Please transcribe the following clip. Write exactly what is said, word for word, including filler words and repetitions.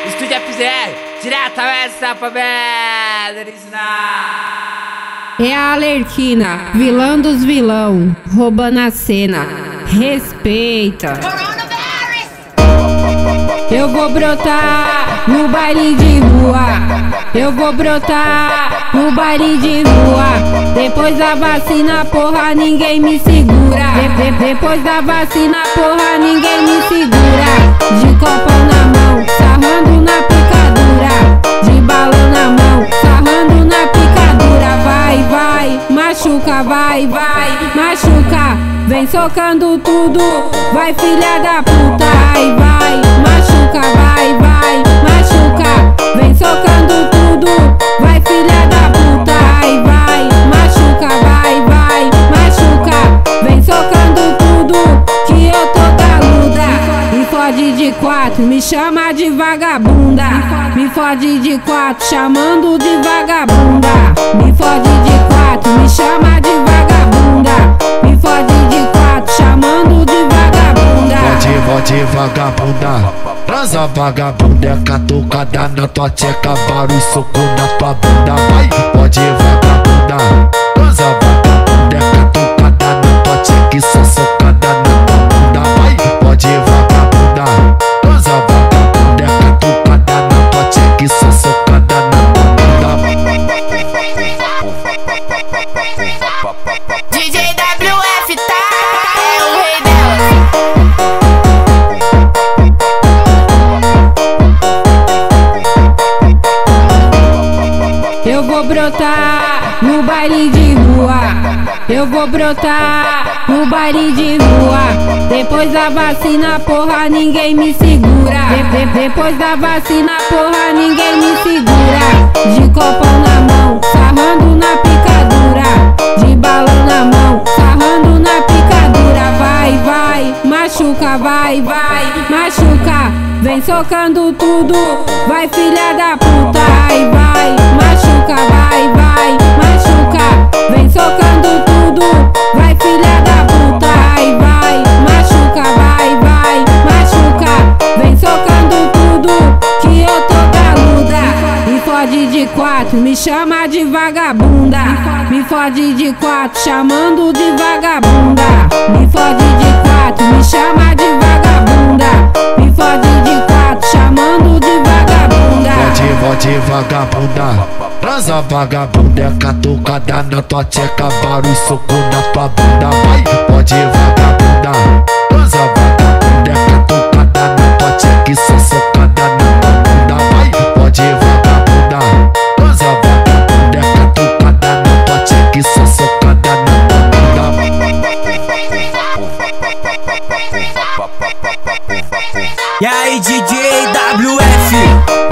Estúdio F Z, diretamente da favela original. É a Alerquina, vilã dos vilão, roubando a cena. Respeita. Eu vou brotar no baile de rua. Eu vou brotar no baile de rua. Depois da vacina, porra, ninguém me segura. De de depois da vacina, porra, ninguém me segura. De copão na mão, sarrando na picadura. De balão na mão, sarrando na picadura. Vai, vai, machuca, vai, vai, machuca. Vem socando tudo, vai filha da puta. Ai, vai, machuca, vai, vai, machuca. Vem socando tudo, vai filha da puta. Ai, vai, machuca, vai, vai, machuca. Vem socando tudo, que eu tô galuda. Me fode de quatro, me chama de vagabunda. Me fode de quatro, chamando de vagabunda. Me fode de quatro, me chama de vagabunda. Me fode de quatro, chamando de vagabunda. Pode, pode vagabunda, transa vagabunda, é catucada na tua tcheca, barulho soco na tua bunda. Vai, pode vagabunda, transa vagabunda, é catucada na tua tcheca e só socada na tua bunda. Vai, pode vagabunda, transa vagabunda, é catucada na tua tcheca e só socada na tua bunda. D J W F tá, é o rei delas. Eu vou brotar no baile de rua. Eu vou brotar no baile de rua. Depois da vacina, porra, ninguém me segura. De de depois da vacina, porra, ninguém me segura. De copão na mão, sarrando na picadura. De balão na mão, sarrando na picadura. Vai, vai, machuca, vai, vai, machuca. Vem socando tudo, vai filha da puta. Ai, vai, machuca, vai, vai, machuca. Vem socando tudo, vai filha da puta. Ai, vai, machuca, vai, vai, machuca. Vem socando tudo, que eu tô galuda. Me fode de quatro, me chama de vagabunda. Me fode de quatro, chamando de vagabunda. Me fode de quatro, me chama de vagabunda. Me fode de quatro, chamando de vagabunda. Pode, pode vagabunda, transa vagabunda, é catucada na tua tcheca, barulho soco na tua bunda. Vai, pode vagabunda, transa vagabunda, é catucada na tua tcheca e só socada na tua bunda. Vai, pode vagabunda, transa vagabunda, é catucada na tua tcheca e só socada na tua bunda. E aí, D J W F?